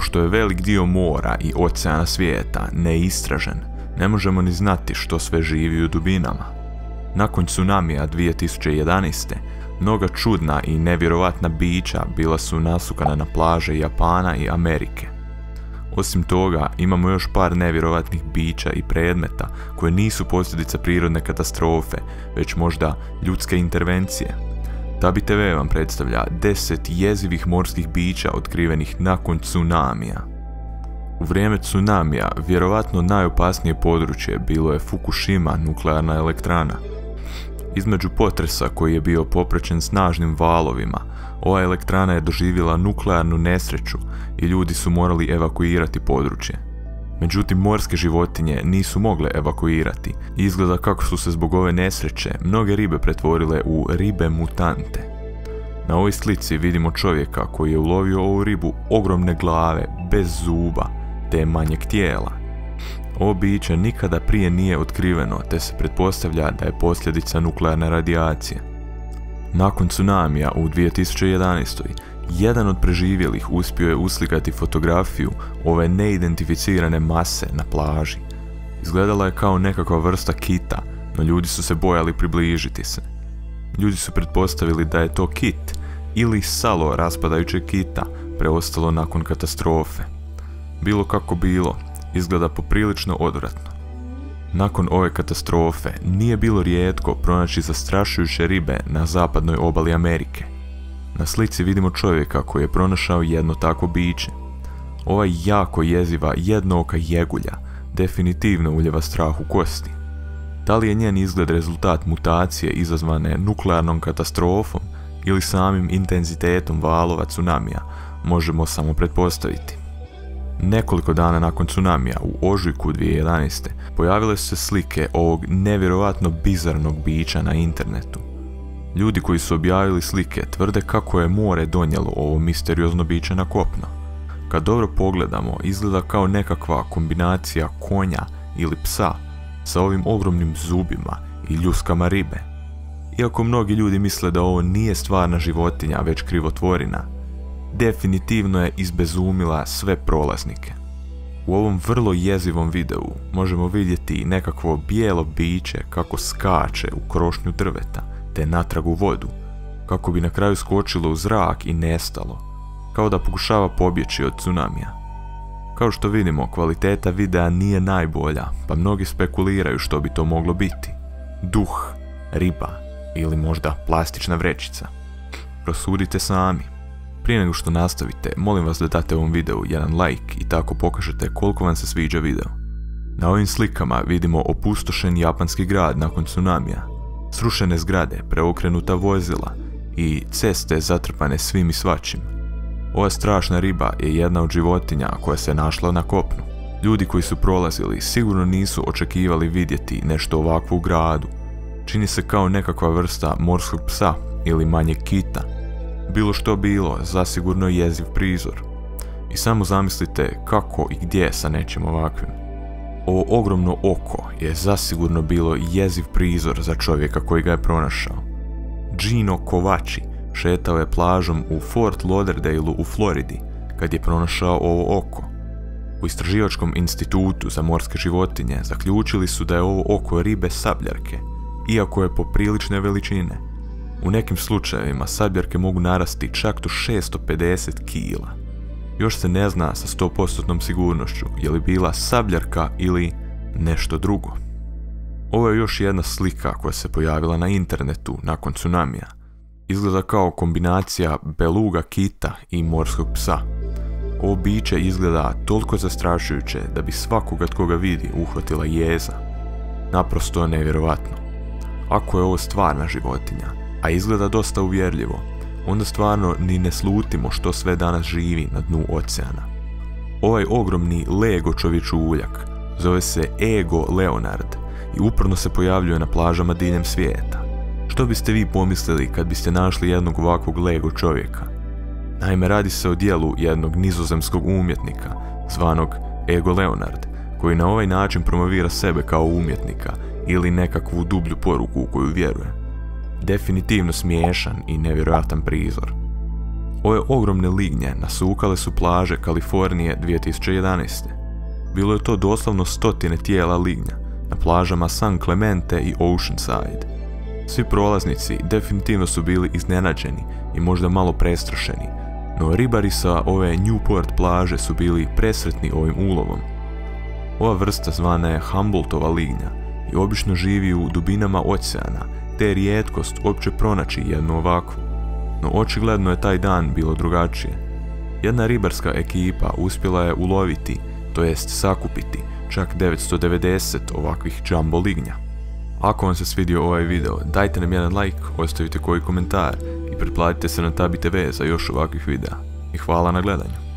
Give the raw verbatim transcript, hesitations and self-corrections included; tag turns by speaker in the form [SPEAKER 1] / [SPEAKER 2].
[SPEAKER 1] Pošto je velik dio mora i oceana svijeta neistražen, ne možemo ni znati što sve živi u dubinama. Nakon tsunamija dvije tisuće jedanaeste. mnoga čudna i nevjerovatna bića bila su nasukana na plaže Japana i Amerike. Osim toga, imamo još par nevjerovatnih bića i predmeta koje nisu posljedica prirodne katastrofe, već možda ljudske intervencije. Tabi te ve vam predstavlja deset jezivih morskih bića otkrivenih nakon tsunamija. U vrijeme tsunamija vjerovatno najopasnije područje bilo je Fukushima nuklearna elektrana. Između potresa koji je bio popraćen snažnim valovima, ova elektrana je doživjela nuklearnu nesreću i ljudi su morali evakuirati područje. Međutim, morske životinje nisu mogle evakuirati i izgleda kako su se zbog ove nesreće mnoge ribe pretvorile u ribe mutante. Na ovoj slici vidimo čovjeka koji je ulovio ovu ribu ogromne glave, bez zuba, te manjeg tijela. Ovo biće nikada prije nije otkriveno, te se pretpostavlja da je posljedica nuklearne radijacije. Nakon tsunamija u dvije tisuće jedanaestoj. jedan od preživjelih uspio je uslikati fotografiju ove neidentificirane mase na plaži. Izgledala je kao nekakva vrsta kita, no ljudi su se bojali približiti se. Ljudi su pretpostavili da je to kit ili salo raspadajućeg kita preostalo nakon katastrofe. Bilo kako bilo, izgleda poprilično odvratno. Nakon ove katastrofe nije bilo rijetko pronaći zastrašujuće ribe na zapadnoj obali Amerike. Na slici vidimo čovjeka koji je pronašao jedno takvo biće. Ova jako jeziva jednooka jegulja definitivno ulijeva strah u kosti. Da li je njen izgled rezultat mutacije izazvane nuklearnom katastrofom ili samim intenzitetom valova tsunamija, možemo samo pretpostaviti. Nekoliko dana nakon tsunamija u ožujku dvije tisuće jedanaeste. pojavile su se slike ovog nevjerovatno bizarnog bića na internetu. Ljudi koji su objavili slike tvrde kako je more donijelo ovo misteriozno biće na kopno. Kad dobro pogledamo, izgleda kao nekakva kombinacija konja ili psa sa ovim ogromnim zubima i ljuskama ribe. Iako mnogi ljudi misle da ovo nije stvarna životinja, već krivotvorina, definitivno je izbezumila sve prolaznike. U ovom vrlo jezivom videu možemo vidjeti nekakvo bijelo biće kako skače u krošnju drveta, te natrag u vodu, kako bi na kraju skočilo u zrak i nestalo, kao da pokušava pobjeći od tsunamija. Kao što vidimo, kvaliteta videa nije najbolja, pa mnogi spekuliraju što bi to moglo biti. Duh, riba ili možda plastična vrećica. Prosudite sami. Prije nego što nastavite, molim vas da date ovom videu jedan like i tako pokažete koliko vam se sviđa video. Na ovim slikama vidimo opustošen japanski grad nakon tsunamija, srušene zgrade, preokrenuta vozila i ceste zatrpane svim i svačim. Ova strašna riba je jedna od životinja koja se našla na kopnu. Ljudi koji su prolazili sigurno nisu očekivali vidjeti nešto ovakvo u gradu. Čini se kao nekakva vrsta morskog psa ili manjeg kita. Bilo što bilo, zasigurno jeziv prizor. I samo zamislite kako i gdje sa nečim ovakvim. Ovo ogromno oko je zasigurno bilo jeziv prizor za čovjeka koji ga je pronašao. Gino Kovači šetao je plažom u Fort Lauderdaleu u Floridi kad je pronašao ovo oko. U Istraživačkom institutu za morske životinje zaključili su da je ovo oko ribe sabljarke, iako je poprilične veličine. U nekim slučajevima sabljarke mogu narasti čak do šesto pedeset kila. Još se ne zna sa sto posto sigurnošću je li bila sabljarka ili nešto drugo. Ovo je još jedna slika koja se pojavila na internetu nakon tsunamija. Izgleda kao kombinacija beluga kita i morskog psa. Ovo biće izgleda toliko zastrašujuće da bi svakoga tko ga vidi uhvatila jeza. Naprosto nevjerovatno. Ako je ovo stvarna životinja, a izgleda dosta uvjerljivo, onda stvarno ni ne slutimo što sve danas živi na dnu oceana. Ovaj ogromni Lego čovječuljak zove se Ego Leonard i uporno se pojavljuje na plažama diljem svijeta. Što biste vi pomislili kad biste našli jednog ovakvog Lego čovjeka? Naime, radi se o dijelu jednog nizozemskog umjetnika, zvanog Ego Leonard, koji na ovaj način promovira sebe kao umjetnika ili nekakvu dublju poruku u koju vjeruje. Definitivno smiješan i nevjerojatan prizor. Ove ogromne lignje nasukale su plaže Kalifornije dvije tisuće jedanaeste. Bilo je to doslovno stotine tijela lignja na plažama San Clemente i Oceanside. Svi prolaznici definitivno su bili iznenađeni i možda malo prestrašeni, no ribari sa ove Newport plaže su bili presretni ovim ulovom. Ova vrsta zvana je Humboldtova lignja i obično živi u dubinama oceana, te je rijetkost uopće pronaći jednu ovakvu. No očigledno je taj dan bilo drugačije. Jedna ribarska ekipa uspjela je uloviti, to jest sakupiti, čak devetsto devedeset ovakvih jumbo lignja. Ako vam se svidio ovaj video, dajte nam jedan like, ostavite koji komentar i pretplatite se na Tabi te ve za još ovakvih videa. I hvala na gledanju.